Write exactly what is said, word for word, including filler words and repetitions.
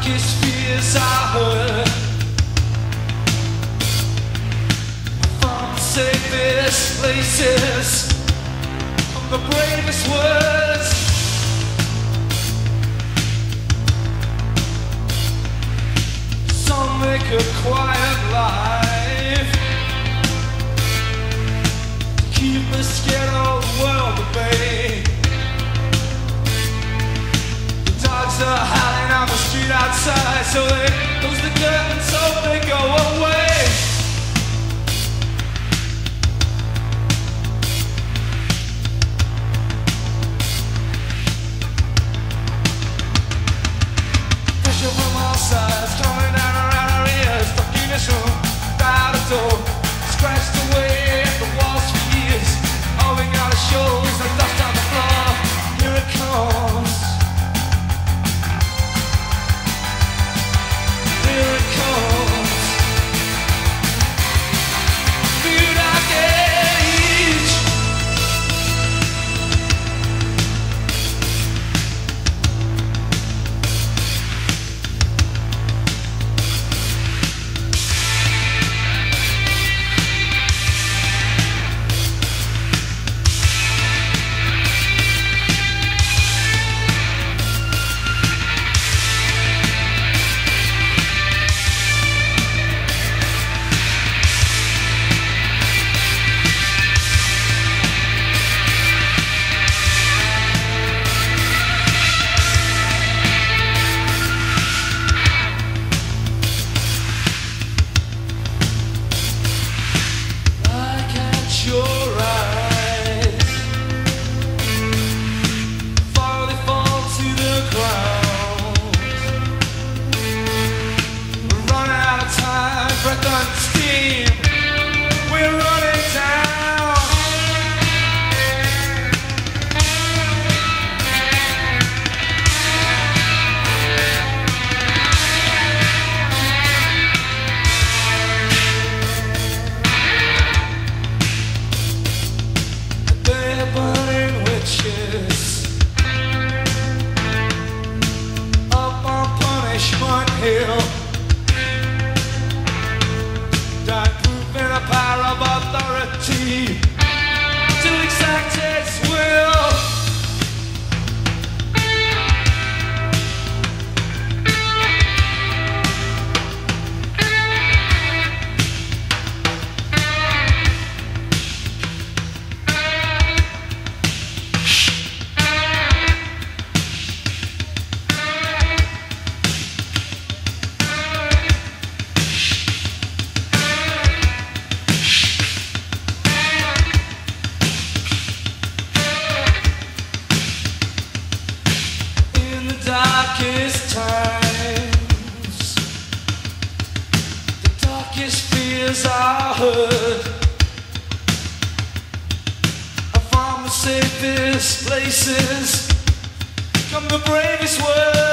darkest fears I heard from the safest places, from the bravest words. Some make a quiet life to keep the scared of the world at bay. The dogs are howling on the street outside, so they close the curtains so they go away. Pressure from all sides coming down around our ears, stuck in this room, without a door, scratched away at the walls for years. All we gotta show is the dust on the floor. Here it comes. Here it comes. New dark age. Steam, we're running down. They're burning witches up on Punishment Hill. In a power of authority to exact its will. Darkest times, the darkest fears I heard from the safest places, come the bravest words.